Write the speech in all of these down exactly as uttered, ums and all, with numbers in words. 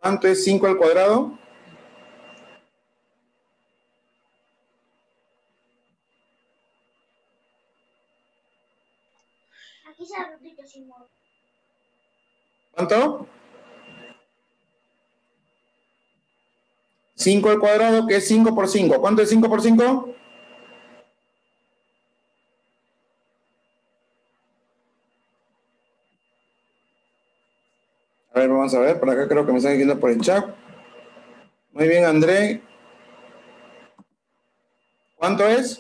¿Cuánto es cinco al cuadrado? Aquí se repite sin modo. ¿Cuánto? cinco al cuadrado, que es cinco por cinco. ¿Cuánto es cinco por cinco? A ver, vamos a ver. Por acá creo que me están diciendo por el chat. Muy bien, André. ¿Cuánto es?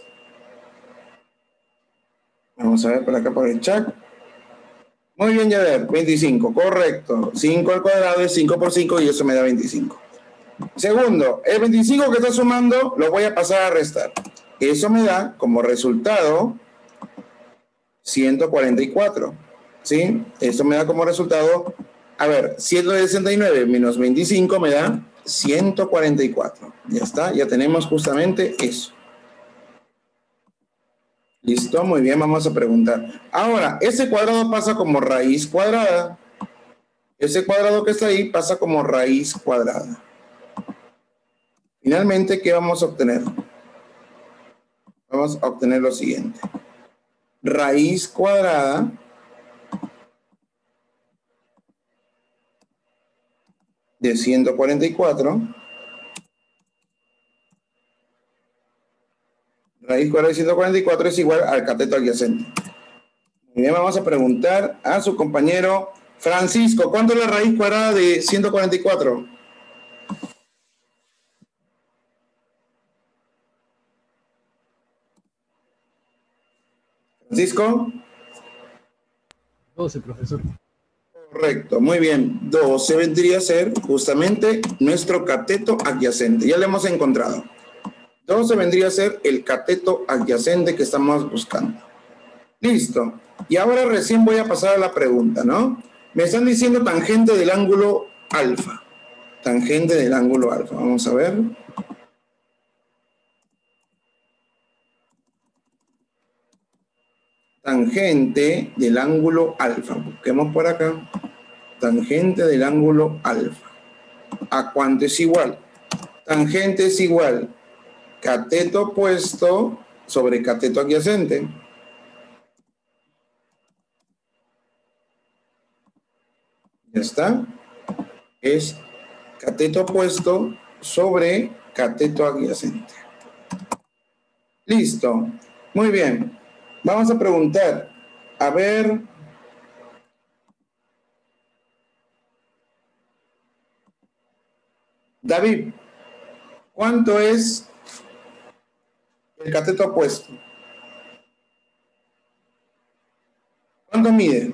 Vamos a ver por acá por el chat. Muy bien, Yader. veinticinco. Correcto. cinco al cuadrado es cinco por cinco y eso me da veinticinco. Segundo, el veinticinco que está sumando lo voy a pasar a restar. Eso me da como resultado ciento cuarenta y cuatro. ¿Sí? Eso me da como resultado, a ver, ciento sesenta y nueve menos veinticinco me da ciento cuarenta y cuatro. Ya está, ya tenemos justamente eso. Listo, muy bien, vamos a preguntar. Ahora, ese cuadrado pasa como raíz cuadrada. Ese cuadrado que está ahí pasa como raíz cuadrada. Finalmente, ¿qué vamos a obtener? Vamos a obtener lo siguiente. Raíz cuadrada de ciento cuarenta y cuatro. Raíz cuadrada de ciento cuarenta y cuatro es igual al cateto adyacente. Muy bien, vamos a preguntar a su compañero Francisco. ¿Cuánto es la raíz cuadrada de ciento cuarenta y cuatro? Francisco. doce, profesor. Correcto, muy bien. doce vendría a ser justamente nuestro cateto adyacente. Ya lo hemos encontrado. doce vendría a ser el cateto adyacente que estamos buscando. Listo. Y ahora recién voy a pasar a la pregunta, ¿no? Me están diciendo tangente del ángulo alfa. Tangente del ángulo alfa. Vamos a ver. Tangente del ángulo alfa. Busquemos por acá. Tangente del ángulo alfa. ¿A cuánto es igual? Tangente es igual cateto opuesto sobre cateto adyacente. Ya está. Es cateto opuesto sobre cateto adyacente. Listo. Muy bien. Vamos a preguntar. A ver. David, ¿cuánto es el cateto opuesto? ¿Cuánto mide?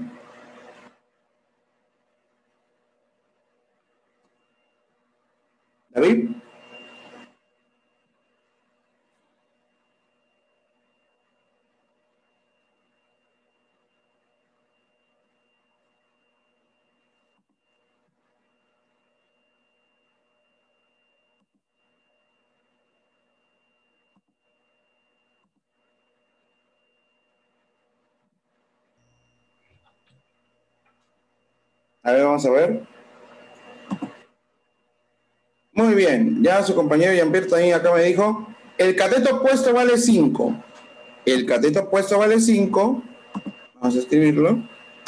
David. A ver, vamos a ver. Muy bien, ya su compañero Jean-Pierre también acá me dijo, el cateto opuesto vale cinco. El cateto opuesto vale cinco. Vamos a escribirlo.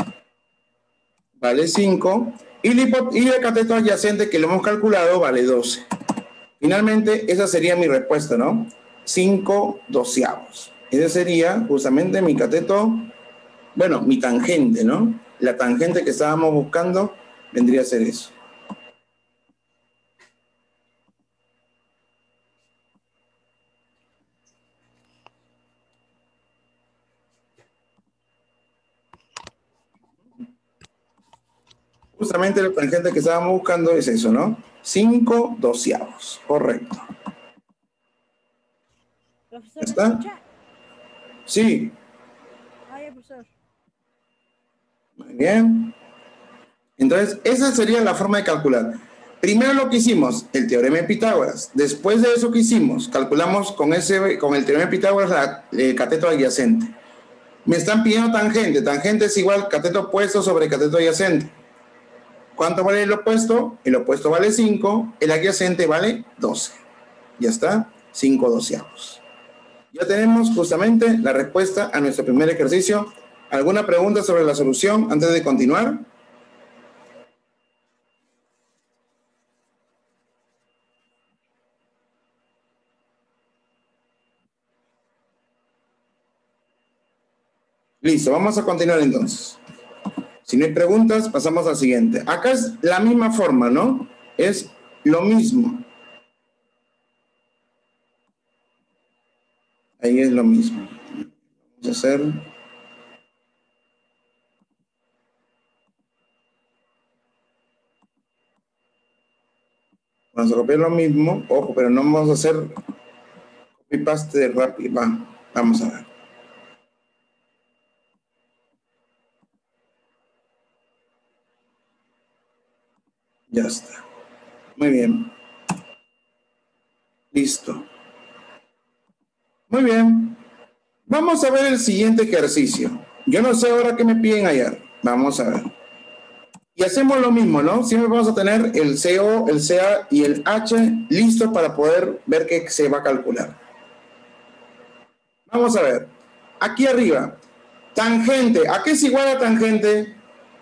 Vale cinco. Y el, y el cateto adyacente que lo hemos calculado vale doce. Finalmente, esa sería mi respuesta, ¿no? cinco doceavos. Ese sería justamente mi cateto, bueno, mi tangente, ¿no? La tangente que estábamos buscando vendría a ser eso. Justamente la tangente que estábamos buscando es eso, ¿no? cinco doceavos, correcto. Profesor, ¿Está? ¿me escucha? Sí. Ay, profesor. Muy bien. Entonces, esa sería la forma de calcular. Primero lo que hicimos, el teorema de Pitágoras. Después de eso que hicimos, calculamos con, ese, con el teorema de Pitágoras la, el cateto adyacente. Me están pidiendo tangente. Tangente es igual cateto opuesto sobre cateto adyacente. ¿Cuánto vale el opuesto? El opuesto vale cinco, el adyacente vale doce. Ya está, cinco doceavos. Ya tenemos justamente la respuesta a nuestro primer ejercicio. ¿Alguna pregunta sobre la solución antes de continuar? Listo, vamos a continuar entonces. Si no hay preguntas, pasamos al siguiente. Acá es la misma forma, ¿no? Es lo mismo. Ahí es lo mismo. Vamos a hacer... Vamos a copiar lo mismo. Ojo, pero no vamos a hacer copy paste de rápido. Va, vamos a ver. Ya está. Muy bien. Listo. Muy bien. Vamos a ver el siguiente ejercicio. Yo no sé ahora qué me piden ayer. Vamos a ver. Y hacemos lo mismo, ¿no? Siempre vamos a tener el C O, el C A y el H listos para poder ver qué se va a calcular. Vamos a ver. Aquí arriba. Tangente. ¿A qué es igual a tangente?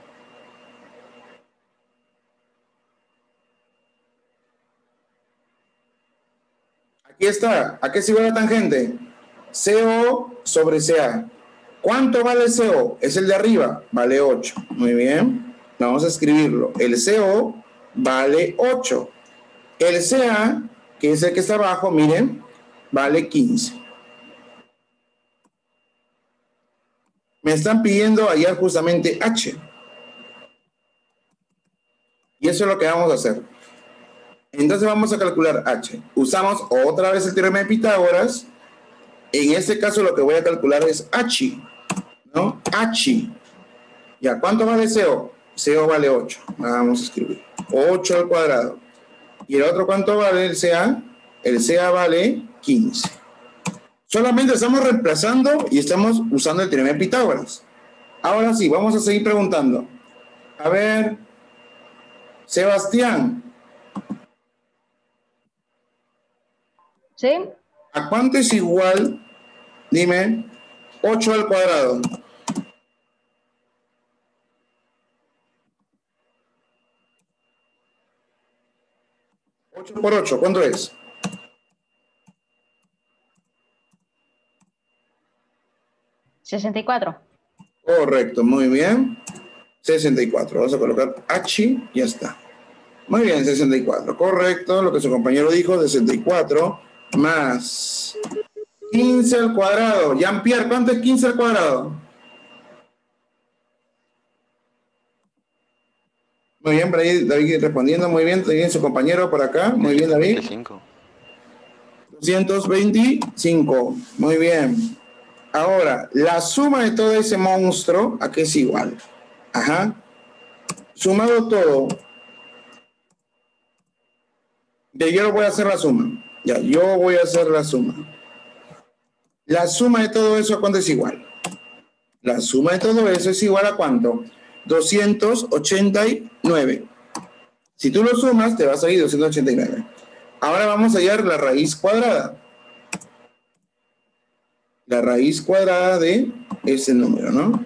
Aquí está. ¿A qué es igual a tangente? C O sobre C A. ¿Cuánto vale C O? Es el de arriba. Vale ocho. Muy bien. Vamos a escribirlo. El C O vale ocho. El C A, que es el que está abajo, miren, vale quince. Me están pidiendo hallar justamente H. Y eso es lo que vamos a hacer. Entonces vamos a calcular H. Usamos otra vez el teorema de Pitágoras. En este caso lo que voy a calcular es H, ¿no? H. Ya, ¿cuánto vale C O? C O vale ocho. Vamos a escribir. ocho al cuadrado. ¿Y el otro cuánto vale el C A? El C A vale quince. Solamente estamos reemplazando y estamos usando el teorema de Pitágoras. Ahora sí, vamos a seguir preguntando. A ver, Sebastián. ¿Sí? ¿A cuánto es igual? Dime, ocho al cuadrado. ocho por ocho, ¿cuánto es? sesenta y cuatro. Correcto, muy bien. sesenta y cuatro. Vamos a colocar H, ya está. Muy bien, sesenta y cuatro. Correcto, lo que su compañero dijo, sesenta y cuatro más quince al cuadrado. Jean-Pierre, ¿cuánto es quince al cuadrado? Muy bien, por ahí David respondiendo, muy bien, también su compañero por acá, muy bien David. veinticinco. doscientos veinticinco, muy bien. Ahora, la suma de todo ese monstruo, ¿a qué es igual? Ajá. Sumado todo. Ya, yo lo voy a hacer la suma. Ya, yo voy a hacer la suma. La suma de todo eso, ¿a cuánto es igual? La suma de todo eso es igual a ¿cuánto? doscientos ochenta y nueve. Si tú lo sumas, te va a salir doscientos ochenta y nueve. Ahora vamos a hallar la raíz cuadrada. La raíz cuadrada de ese número, ¿no?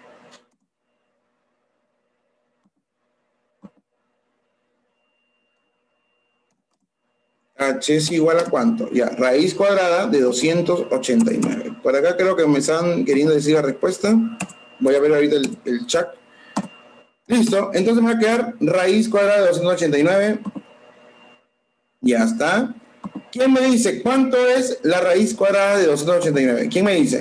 H es igual a ¿cuánto? Ya, raíz cuadrada de doscientos ochenta y nueve. Por acá creo que me están queriendo decir la respuesta. Voy a ver ahorita el, el chat. Listo, entonces me va a quedar raíz cuadrada de doscientos ochenta y nueve. Ya está. ¿Quién me dice cuánto es la raíz cuadrada de doscientos ochenta y nueve? ¿Quién me dice?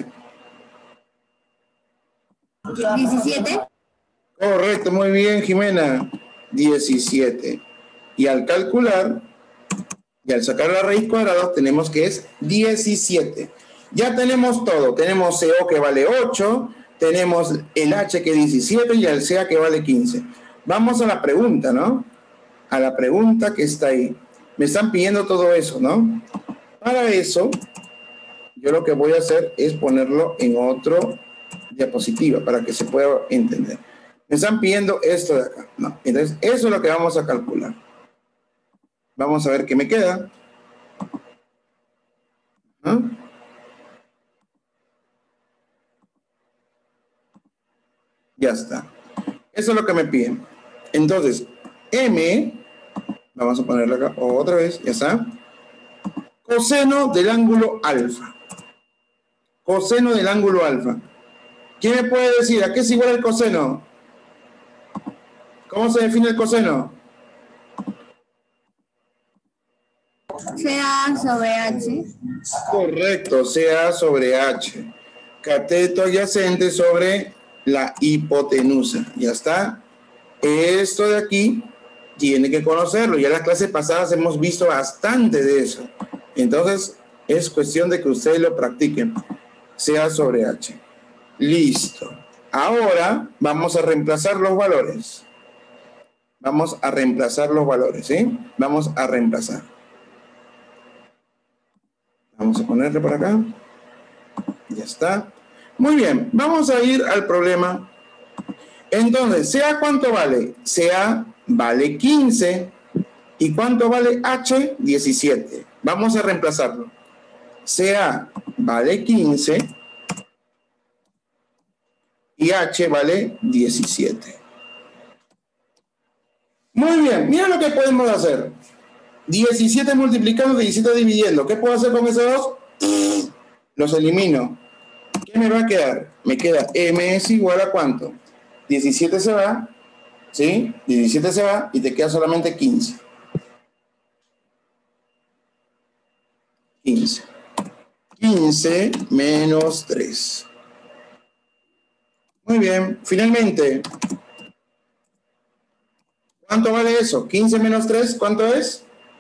diecisiete. Correcto, muy bien, Jimena. diecisiete. Y al calcular, y al sacar la raíz cuadrada, tenemos que es diecisiete. Ya tenemos todo. Tenemos C O que vale ocho, tenemos el H que es diecisiete y el C A que vale quince. Vamos a la pregunta, ¿no? A la pregunta que está ahí. Me están pidiendo todo eso, ¿no? Para eso, yo lo que voy a hacer es ponerlo en otro diapositiva para que se pueda entender. Me están pidiendo esto de acá. No. Entonces, eso es lo que vamos a calcular. Vamos a ver qué me queda. ¿Ah? Ya está. Eso es lo que me piden. Entonces, M, vamos a ponerlo acá otra vez, ya está. Coseno del ángulo alfa. Coseno del ángulo alfa. ¿Quién me puede decir a qué es igual el coseno? ¿Cómo se define el coseno? C A sobre H. Correcto, C A sobre H. Cateto adyacente sobre la hipotenusa. Ya está. Esto de aquí tiene que conocerlo. Ya en las clases pasadas hemos visto bastante de eso. Entonces, es cuestión de que ustedes lo practiquen. C A sobre H. Listo. Ahora vamos a reemplazar los valores. Vamos a reemplazar los valores, ¿sí? Vamos a reemplazar. Vamos a ponerle por acá. Ya está. Muy bien, vamos a ir al problema. Entonces, C A ¿cuánto vale? C A vale quince. ¿Y cuánto vale H? diecisiete. Vamos a reemplazarlo. C A vale quince y H vale diecisiete. Muy bien, mira lo que podemos hacer. diecisiete multiplicando, diecisiete dividiendo. ¿Qué puedo hacer con esos dos? Los elimino. ¿Qué me va a quedar? Me queda M es igual a ¿cuánto? diecisiete se va, ¿sí? diecisiete se va y te queda solamente quince. quince. quince menos tres. Muy bien. Finalmente, ¿cuánto vale eso? quince menos tres, ¿cuánto es?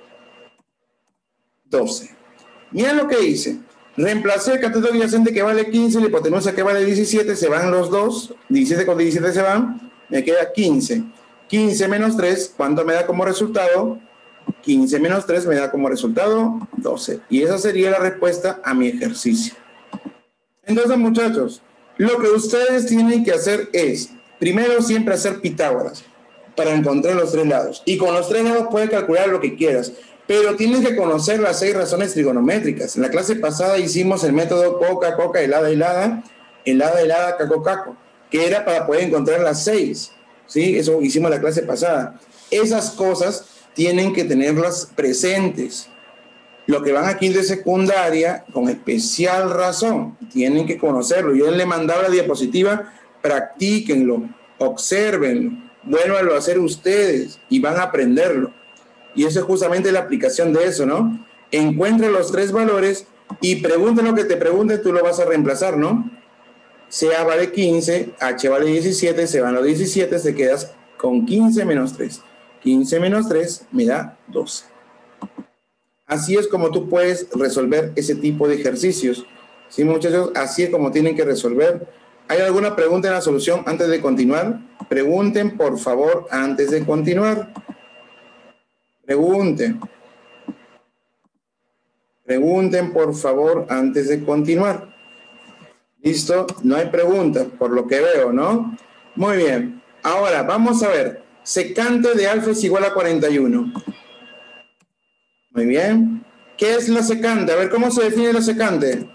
doce. Mira lo que hice. Reemplacé el cateto adyacente que vale quince, la hipotenusa que vale diecisiete, se van los dos, diecisiete con diecisiete se van, me queda quince. quince menos tres, ¿cuánto me da como resultado? quince menos tres me da como resultado doce. Y esa sería la respuesta a mi ejercicio. Entonces, muchachos, lo que ustedes tienen que hacer es, primero siempre hacer Pitágoras para encontrar los tres lados. Y con los tres lados puedes calcular lo que quieras, pero tienes que conocer las seis razones trigonométricas. En la clase pasada hicimos el método coca, coca, helada, helada, helada, helada, caco, caco, que era para poder encontrar las seis. ¿Sí? Eso hicimos en la clase pasada. Esas cosas tienen que tenerlas presentes. Los que van a quinto de secundaria, con especial razón, tienen que conocerlo. Yo les mandaba la diapositiva, practíquenlo, obsérvenlo, vuélvanlo a hacer ustedes y van a aprenderlo. Y eso es justamente la aplicación de eso, ¿no? Encuentre los tres valores y pregunten lo que te pregunten, tú lo vas a reemplazar, ¿no? C A vale quince, H vale diecisiete, se van los diecisiete, se quedas con quince menos tres. quince menos tres me da doce. Así es como tú puedes resolver ese tipo de ejercicios. ¿Sí, muchachos? Así es como tienen que resolver. ¿Hay alguna pregunta en la solución antes de continuar? Pregunten, por favor, antes de continuar. Pregunten. Pregunten, por favor, antes de continuar. ¿Listo? No hay preguntas, por lo que veo, ¿no? Muy bien. Ahora, vamos a ver. Secante de alfa es igual a cuarenta y uno. Muy bien. ¿Qué es la secante? A ver, ¿cómo se define la secante?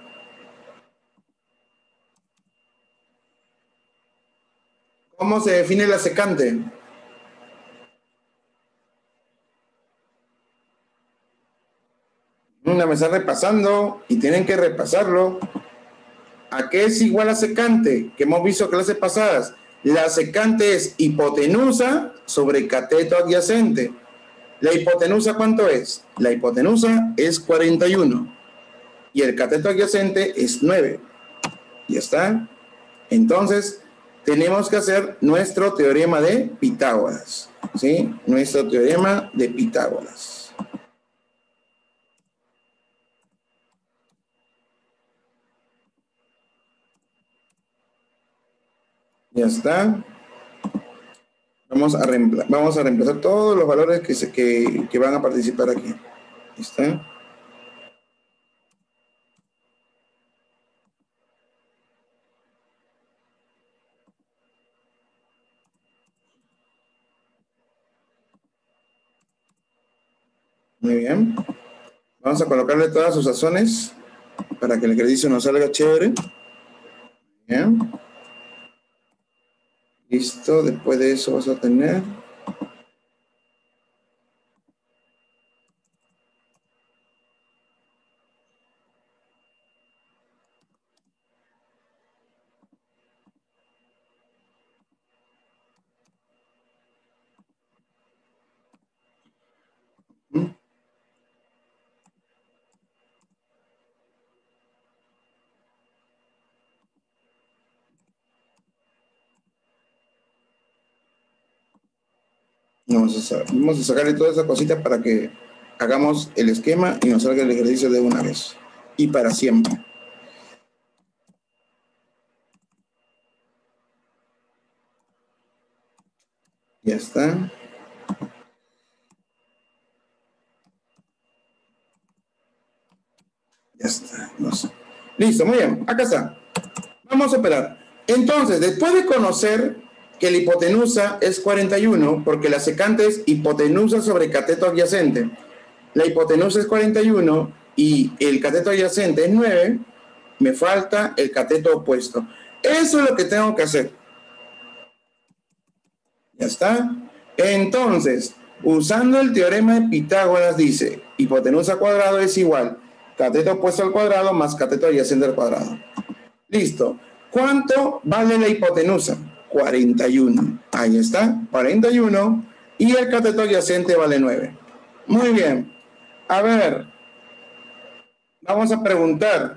¿Cómo se define la secante? Una me está repasando y tienen que repasarlo. ¿A qué es igual a secante? Que hemos visto clases pasadas. La secante es hipotenusa sobre cateto adyacente. ¿La hipotenusa cuánto es? La hipotenusa es cuarenta y uno y el cateto adyacente es nueve. ¿Ya está? Entonces, tenemos que hacer nuestro teorema de Pitágoras. ¿Sí? Nuestro teorema de Pitágoras. Ya está. Vamos a, reempla vamos a reemplazar todos los valores que, se, que, que van a participar aquí. ¿Está? Muy bien. Vamos a colocarle todas sus sazones para que el ejercicio nos salga chévere. Bien. Listo. Después de eso vas a tener... Vamos a, sa- vamos a sacarle todas esas cositas para que hagamos el esquema y nos salga el ejercicio de una vez. Y para siempre. Ya está. Ya está. No sé. Listo, muy bien. Acá está. Vamos a operar. Entonces, después de conocer que la hipotenusa es cuarenta y uno, porque la secante es hipotenusa sobre cateto adyacente. La hipotenusa es cuarenta y uno y el cateto adyacente es nueve, me falta el cateto opuesto. Eso es lo que tengo que hacer. ¿Ya está? Entonces, usando el teorema de Pitágoras, dice, hipotenusa al cuadrado es igual cateto opuesto al cuadrado más cateto adyacente al cuadrado. Listo. ¿Cuánto vale la hipotenusa? cuarenta y uno. Ahí está, cuarenta y uno. Y el cateto adyacente vale nueve. Muy bien. A ver, vamos a preguntar.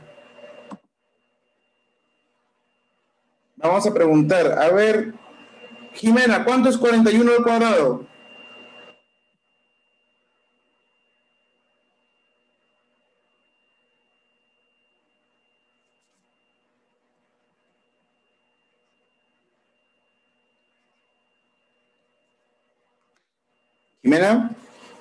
Vamos a preguntar. A ver, Jimena, ¿cuánto es cuarenta y uno al cuadrado? Jimena.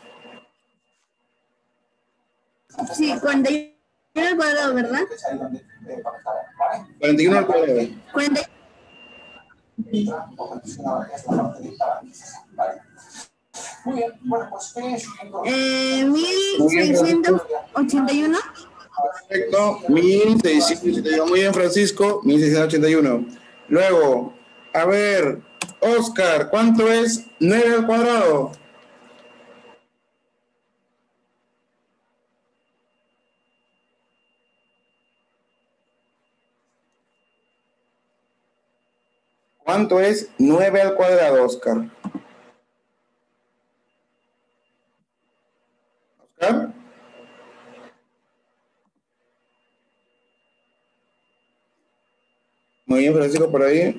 Sí, cuarenta y uno al cuadrado, ¿verdad? cuarenta y uno al cuadrado. cuarenta. Eh, mil seiscientos ochenta y uno. Perfecto, mil seiscientos ochenta y uno. Muy bien, Francisco, mil seiscientos ochenta y uno. Luego, a ver, Oscar, ¿cuánto es nueve al cuadrado? ¿Cuánto es nueve al cuadrado, Oscar? ¿Oscar? Muy bien, Francisco, por ahí.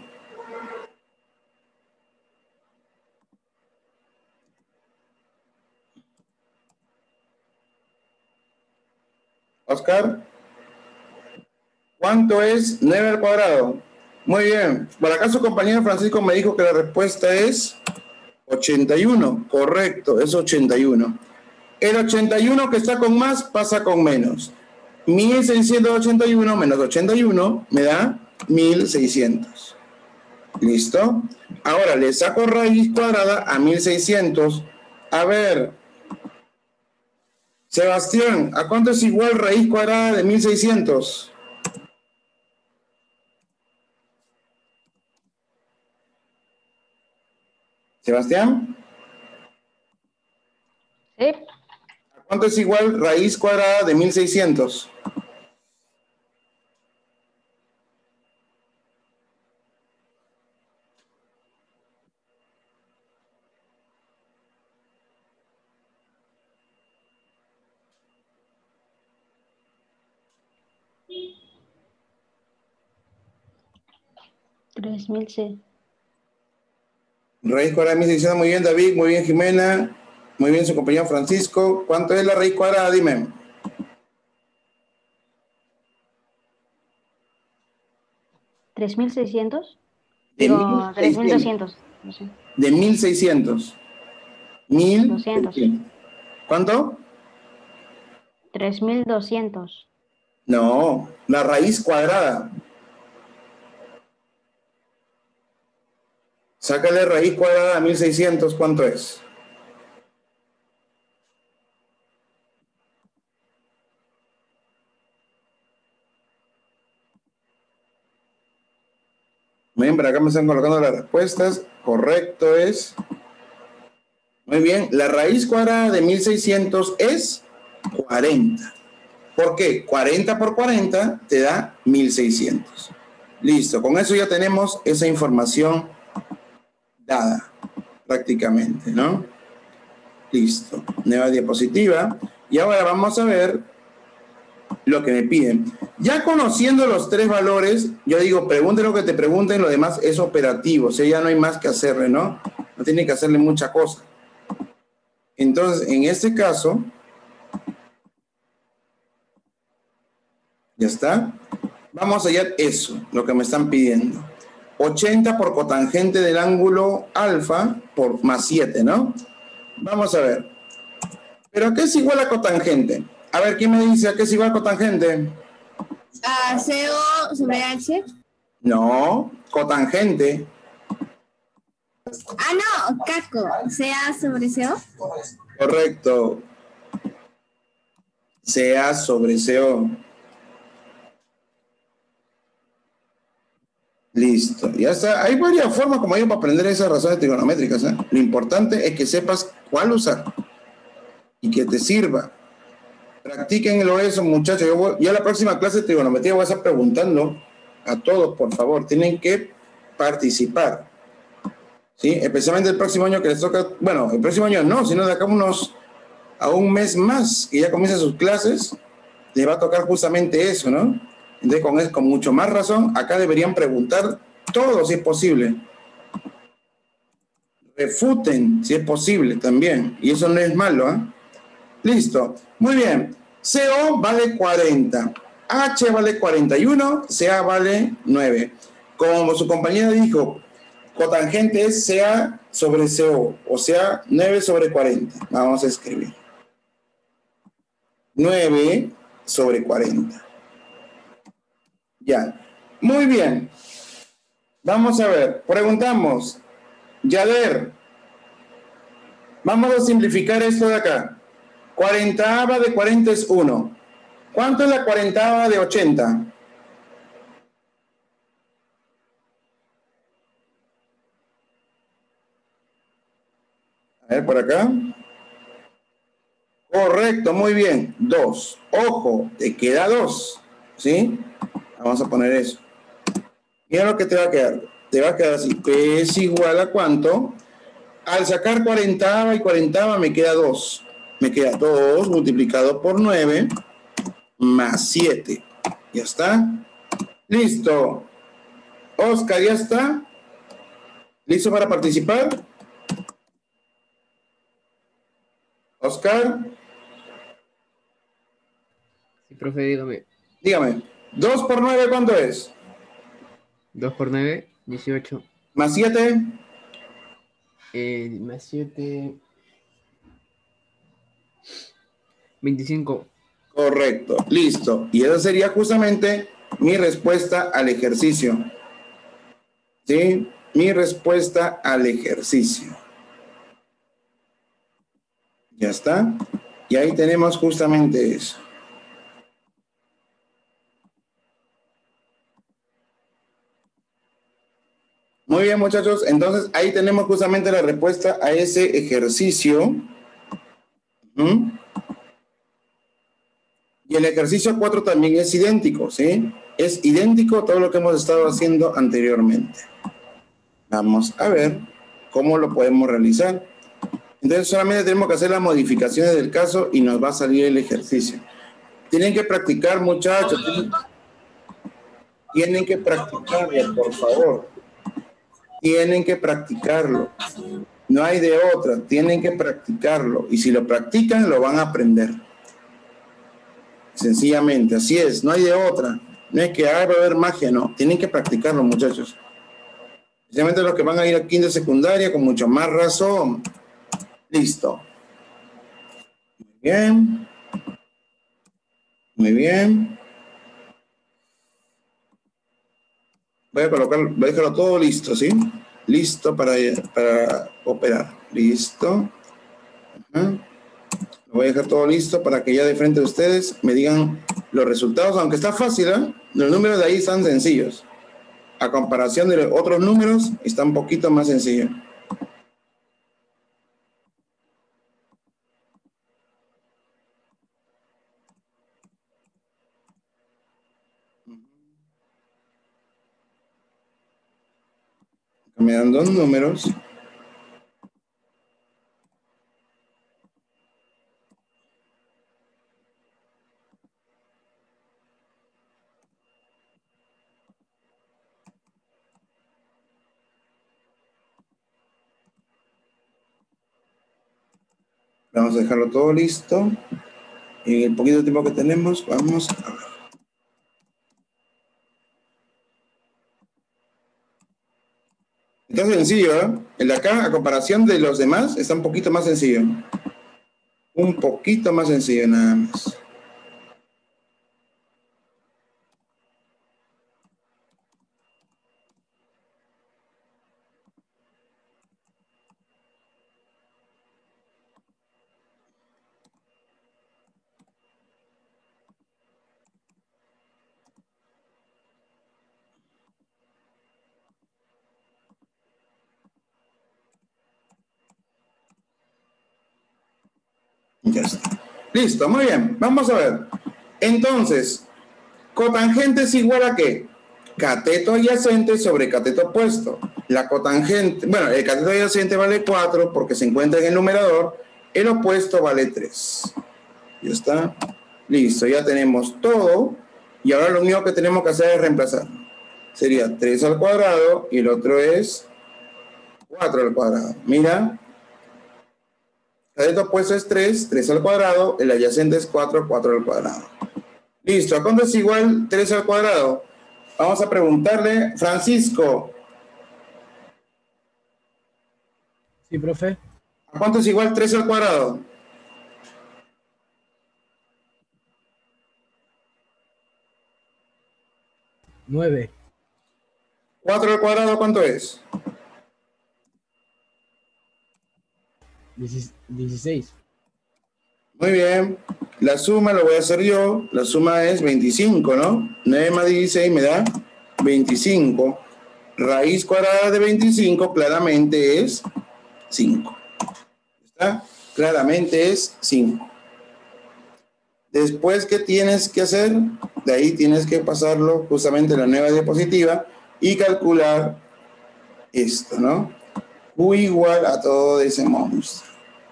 Oscar, ¿cuánto es nueve al cuadrado? Muy bien. Por acá su compañero Francisco me dijo que la respuesta es ochenta y uno. Correcto, es ochenta y uno. El ochenta y uno que está con más pasa con menos. mil seiscientos ochenta y uno menos ochenta y uno me da mil seiscientos. ¿Listo? Ahora le saco raíz cuadrada a mil seiscientos. A ver, Sebastián, ¿a cuánto es igual raíz cuadrada de mil seiscientos? Sebastián, Sí. ¿a cuánto es igual raíz cuadrada de mil seiscientos? tres mil seis. Raíz cuadrada de mil seiscientos, muy bien, David, muy bien, Jimena, muy bien, su compañero Francisco. ¿Cuánto es la raíz cuadrada? Dime. ¿tres mil seiscientos? De Digo, tres mil mil seiscientos. doscientos. No sé. De mil seiscientos. mil doscientos. ¿Cuánto? tres mil doscientos. No, la raíz cuadrada. Sácale raíz cuadrada a mil seiscientos, ¿cuánto es? Muy bien, por acá me están colocando las respuestas. Correcto es. Muy bien, la raíz cuadrada de mil seiscientos es cuarenta. ¿Por qué? cuarenta por cuarenta te da mil seiscientos. Listo, con eso ya tenemos esa información dada prácticamente, ¿no? Listo, nueva diapositiva. Y ahora vamos a ver lo que me piden. Ya conociendo los tres valores, yo digo, pregunten lo que te pregunten, lo demás es operativo, o sea, ya no hay más que hacerle, ¿no? No tiene que hacerle mucha cosa. Entonces, en este caso, ya está. Vamos a hallar eso, lo que me están pidiendo. ochenta por cotangente del ángulo alfa por más siete, ¿no? Vamos a ver. ¿Pero qué es igual a cotangente? A ver, ¿quién me dice a qué es igual a cotangente? A C O sobre H. No, cotangente. Ah, no, caco. C A sobre C O. Correcto. C A sobre C O. Listo, ya está. Hay varias formas como yo para aprender esas razones trigonométricas, ¿eh? Lo importante es que sepas cuál usar y que te sirva. Practíquenlo eso, muchachos. Yo, voy, yo a la próxima clase de trigonometría voy a estar preguntando a todos, por favor. Tienen que participar. ¿Sí? Especialmente el próximo año que les toca, bueno, el próximo año no, sino de acá unos, a un mes más, que ya comiencen sus clases, les va a tocar justamente eso, ¿no? Entonces, con, con mucho más razón, acá deberían preguntar todo si es posible. Refuten si es posible también. Y eso no es malo, ¿eh? Listo. Muy bien. C O vale cuarenta. H vale cuarenta y uno. C A vale nueve. Como su compañera dijo, cotangente es C A sobre C O. O sea, nueve sobre cuarenta. Vamos a escribir. nueve sobre cuarenta. Ya, muy bien. Vamos a ver, preguntamos, Yader, vamos a simplificar esto de acá. Cuarentaava de cuarenta es uno. ¿Cuánto es la cuarentaava de ochenta? A ver, por acá. Correcto, muy bien. dos. Ojo, te queda dos. ¿Sí? Vamos a poner eso. Mira lo que te va a quedar. Te va a quedar así. P es igual a ¿cuánto? Al sacar cuarentava y cuarentava me queda dos. Me queda dos multiplicado por nueve más siete. Ya está. Listo. Oscar, ¿ya está? ¿Listo para participar? Oscar. Sí, profe, dígame. Dígame. dos por nueve, ¿cuánto es? dos por nueve, dieciocho. Más siete. Eh, más siete, veinticinco. Correcto. Listo. Y esa sería justamente mi respuesta al ejercicio. ¿Sí? Mi respuesta al ejercicio. Ya está. Y ahí tenemos justamente eso. Muy bien, muchachos. Entonces, ahí tenemos justamente la respuesta a ese ejercicio. ¿Mm? Y el ejercicio cuatro también es idéntico, ¿sí? Es idéntico a todo lo que hemos estado haciendo anteriormente. Vamos a ver cómo lo podemos realizar. Entonces, solamente tenemos que hacer las modificaciones del caso y nos va a salir el ejercicio. Tienen que practicar, muchachos. Tienen, tienen que practicarlo, por favor. Tienen que practicarlo. No hay de otra. Tienen que practicarlo. Y si lo practican, lo van a aprender. Sencillamente, así es. No hay de otra. No es que ah, va a haber magia, no. Tienen que practicarlo, muchachos. Especialmente los que van a ir a quinta secundaria con mucho más razón. Listo. Muy bien. Muy bien. Voy a colocar, voy a dejarlo todo listo, ¿sí? Listo para, para operar. Listo. Ajá. Lo voy a dejar todo listo para que ya de frente de ustedes me digan los resultados, aunque está fácil, ¿eh? Los números de ahí están sencillos. a comparación de los otros números, está un poquito más sencillo. Me dan dos números. Vamos a dejarlo todo listo. Y en el poquito tiempo que tenemos, vamos a ver. Está sencillo, ¿eh? El de acá, a comparación de los demás, está un poquito más sencillo. Un poquito más sencillo, nada más. Ya está. Listo, muy bien. Vamos a ver. Entonces, cotangente es igual a ¿qué? Cateto adyacente sobre cateto opuesto. La cotangente, bueno, el cateto adyacente vale cuatro porque se encuentra en el numerador. El opuesto vale tres. Ya está. Listo, ya tenemos todo. Y ahora lo único que tenemos que hacer es reemplazar. Sería tres al cuadrado y el otro es cuatro al cuadrado. Mira. Cateto opuesto es tres, tres al cuadrado, el adyacente es cuatro, cuatro al cuadrado. Listo, ¿a cuánto es igual tres al cuadrado? Vamos a preguntarle, Francisco. Sí, profe. ¿A cuánto es igual tres al cuadrado? nueve. cuatro al cuadrado, ¿cuánto es? dieciséis. Muy bien. La suma lo voy a hacer yo. La suma es veinticinco, ¿no? nueve más dieciséis me da veinticinco. Raíz cuadrada de veinticinco claramente es cinco. ¿Está? Claramente es cinco. Después, ¿qué tienes que hacer? De ahí tienes que pasarlo justamente a la nueva diapositiva y calcular esto, ¿no? Q igual a todo ese monstruo.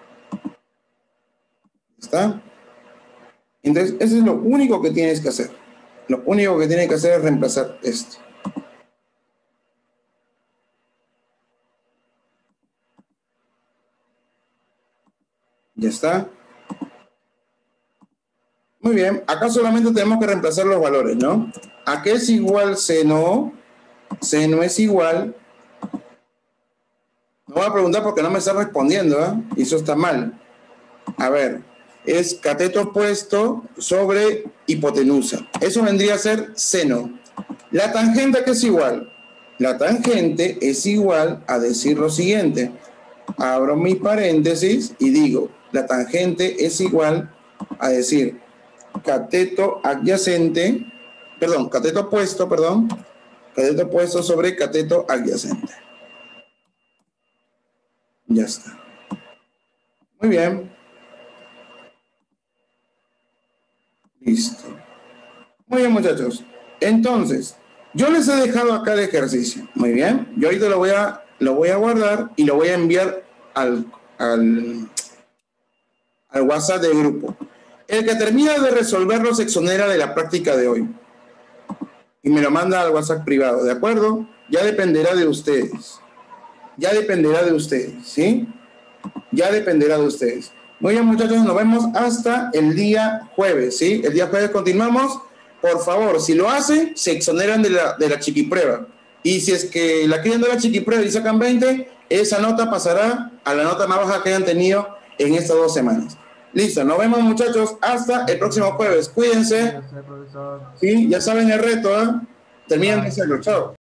¿Está? Entonces, eso es lo único que tienes que hacer. Lo único que tienes que hacer es reemplazar esto. Ya está. Muy bien. Acá solamente tenemos que reemplazar los valores, ¿no? ¿A qué es igual seno? Seno es igual. Me voy a preguntar porque no me está respondiendo, ¿eh? Y eso está mal. A ver, es cateto opuesto sobre hipotenusa. Eso vendría a ser seno. La tangente, ¿a qué es igual? La tangente es igual a decir lo siguiente. Abro mi paréntesis y digo, la tangente es igual a decir cateto adyacente, perdón, cateto opuesto, perdón, cateto opuesto sobre cateto adyacente. Ya está. Muy bien. Listo. Muy bien, muchachos. Entonces, yo les he dejado acá el ejercicio. Muy bien. Yo ahorita lo voy a, lo voy a guardar y lo voy a enviar al, al, al WhatsApp del grupo. El que termina de resolverlo se exonera de la práctica de hoy. Y me lo manda al WhatsApp privado, ¿de acuerdo? Ya dependerá de ustedes. Ya dependerá de ustedes, ¿sí? Ya dependerá de ustedes. Muy bien, muchachos, nos vemos hasta el día jueves, ¿sí? El día jueves continuamos. Por favor, si lo hacen, se exoneran de la, de la chiquiprueba. Y si es que la quieren de la chiquiprueba y sacan veinte, esa nota pasará a la nota más baja que hayan tenido en estas dos semanas. Listo, nos vemos, muchachos, hasta el próximo jueves. Cuídense. Sí, ya saben el reto, ¿eh? Terminen de hacerlo. Chao.